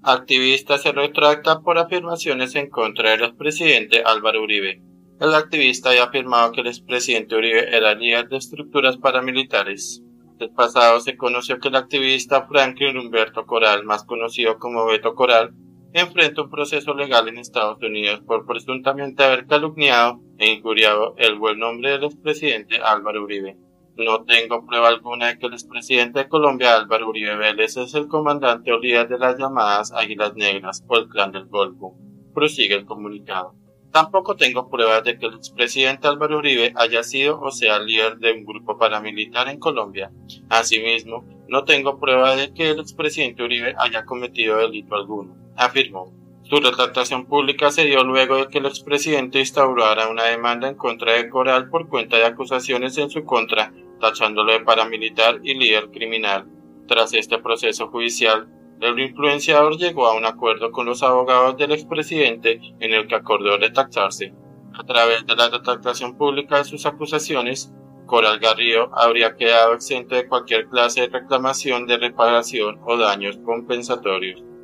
Activista se retracta por afirmaciones en contra del expresidente Álvaro Uribe. El activista había afirmado que el expresidente Uribe era líder de estructuras paramilitares. El pasado se conoció que el activista Franklin Humberto Coral, más conocido como Beto Coral, enfrenta un proceso legal en Estados Unidos por presuntamente haber calumniado e injuriado el buen nombre del expresidente Álvaro Uribe. No tengo prueba alguna de que el expresidente de Colombia, Álvaro Uribe Vélez, es el comandante o líder de las llamadas Águilas Negras o el Clan del Golfo, prosigue el comunicado. Tampoco tengo pruebas de que el expresidente Álvaro Uribe haya sido o sea líder de un grupo paramilitar en Colombia. Asimismo, no tengo prueba de que el expresidente Uribe haya cometido delito alguno, afirmó. Su retractación pública se dio luego de que el expresidente instaurara una demanda en contra de Coral por cuenta de acusaciones en su contra, tachándolo de paramilitar y líder criminal. Tras este proceso judicial, el influenciador llegó a un acuerdo con los abogados del expresidente en el que acordó retractarse. A través de la retractación pública de sus acusaciones, Coral Garrido habría quedado exento de cualquier clase de reclamación de reparación o daños compensatorios.